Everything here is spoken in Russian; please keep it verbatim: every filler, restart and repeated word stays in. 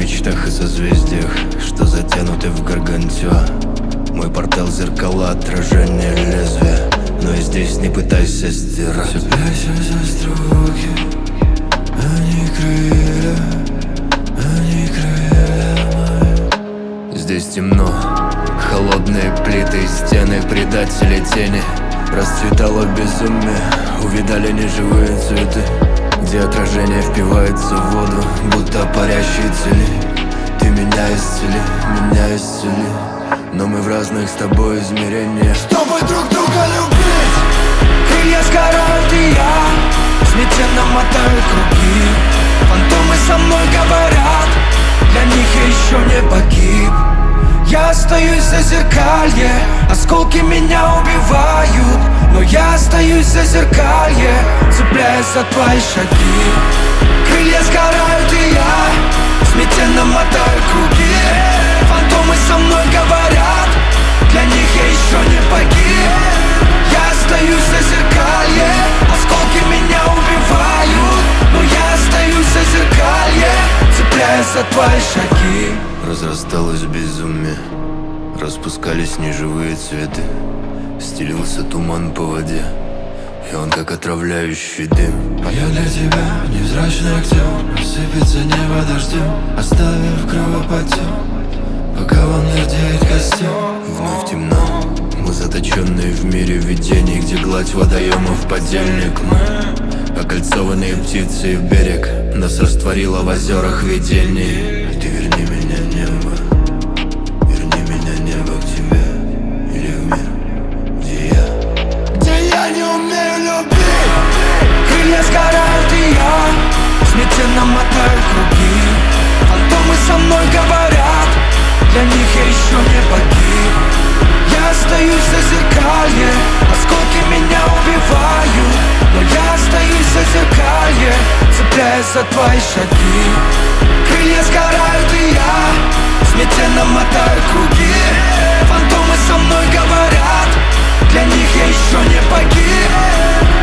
мечтах и созвездиях, что затянуты в гаргантюа. Мой портал зеркала, отражение лезвия, но и здесь не пытайся стирать. Цепляйся за струки, они крылья, они крылья мои. Здесь темно, холодные плиты и стены, предатели тени. Расцветало безумие, увидали неживые цветы, где отражение впивается в воду, будто парящие цели. Ты меня исцели, меня исцели, но мы в разных с тобой измерениях. Чтобы друг друга любить, крылья сгорают, и я смятенно мотаю круги. Фантомы со мной говорят, для них я еще не погиб. Я остаюсь в зазеркалье, осколки меня убивают, но я остаюсь в зазеркалье, цепляясь за твои шаги. Крылья сгорают, и я смятенно мотаю круги. Фантомы со мной говорят, для них я еще не погиб. Я остаюсь в зазеркалье, осколки меня убивают, но я остаюсь в зазеркалье, цепляясь за твои шаги. Разрасталось безумие, распускались неживые цветы, стелился туман по воде, и он как отравляющий дым. А я для тебя невзрачный актер, рассыпется небо дождем, оставив кровоподтек, пока во мне рдеет костер. Вновь темно, мы заточенные в мире видений, где гладь водоемов подельник. Мы окольцованные птицы в берег, нас растворило в озерах видений. Ты верни меня, небо, верни меня, небо, к тебе или в мир, где я, где я не умею любить. Крылья сгорают, и я смятенно мотаю круги. Фантомы со мной говорят, для них я еще не погиб. Я остаюсь в зазеркалье, осколки меня убивают, но я остаюсь в зазеркалье, цепляясь за твои шаги. Крылья сгорают, и я смятенно мотаю круги. Фантомы со мной говорят, для них я еще не погиб.